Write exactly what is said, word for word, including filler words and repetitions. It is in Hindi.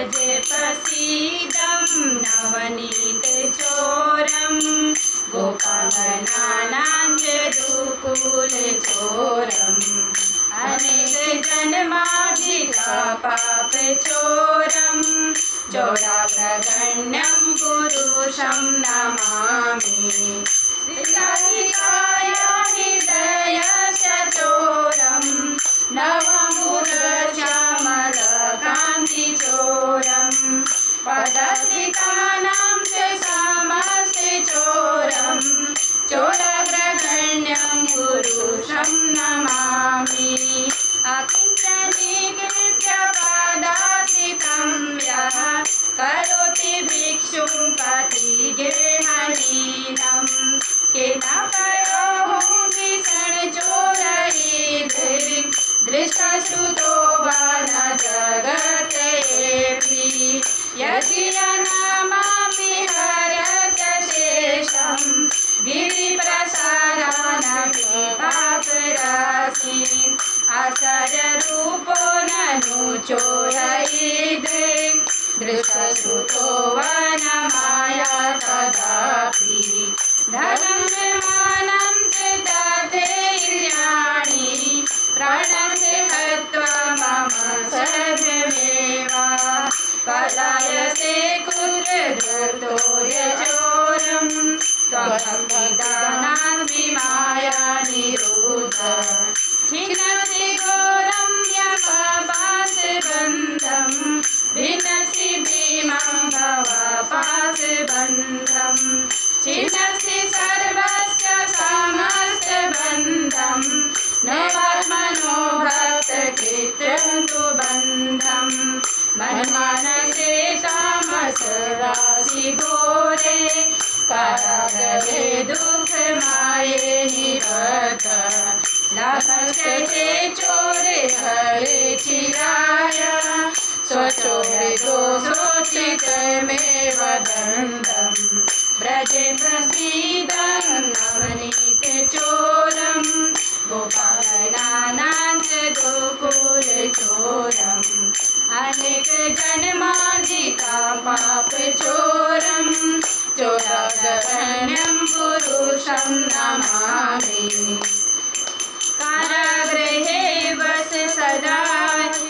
व्रज प्रसीदं नवनीतचोरं गोपालनानां च दुकुलचोरम् अनेकजन्मार्जिता पापचोरं चोराग्रगण्यं पुरुषं नमामि। श्रीललिताया हृदयश्चोरं नवमुखश्यामलकान्तिचोरं पदस्थितानां च समस्तचोरं चोराग्रगण्यं पुरुषं नमामि। अकिञ्चनीकृत्य पदाश्रितं यः करोति भिक्षुं पतिगेहहीनं केन करोः भीषणचोरैर् दृष्टश्रुतो वा न जगतेऽपि यदि नमामि हरत शेषं गिरिप्रसादानपि पापराशिम् असररूपो ननु चोरयेद् दृष्टश्रुतो वा न माया तदापि धनं निर्माणं च तथैर्याणि प्राणस्य हत्वा मम सर्वमेव पलायसे कुत्र धृतो यचोरं त्वमभिधानास्मि माया निरुद्ध छिन्नसि घोरं यमपाशबन्धं भिन्नसि भीमं भवपाशबन्धं छिन्नसि सर्वस्य समस्तबन्धं नवात्मनो भक्तकृतं तु बन्धं मनमानसे तामसराशि घोरे कारागृहे दुःखमाये निबद्ध लाभस्ते चोरे हरे चिराय स्वचोरितो शोचितमेव दण्डं व्रजे प्रसीदं नवनीतचोरं गोपालनानां च गोकुलचोरम् अनेकजन्मार्जिता पापचोरं चोराग्रगण्यं पुरुषं नमामि। कारागृहे वस सदा